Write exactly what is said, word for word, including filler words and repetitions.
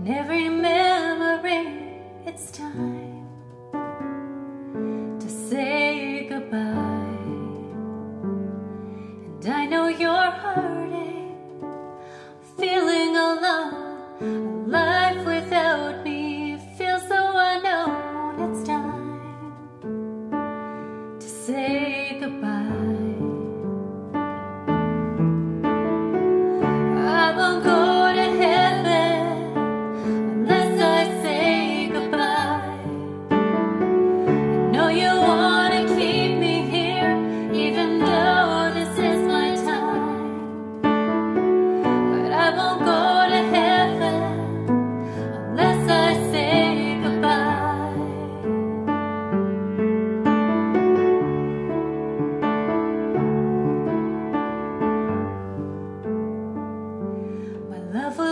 In every memory, it's time to say goodbye. And I know you're hurting, feeling alone. A life without me feels so unknown. It's time to say goodbye. I won't go to heaven unless I say goodbye. I know you want to keep me here, even though this is my time. But I won't go to heaven unless I say goodbye. My love will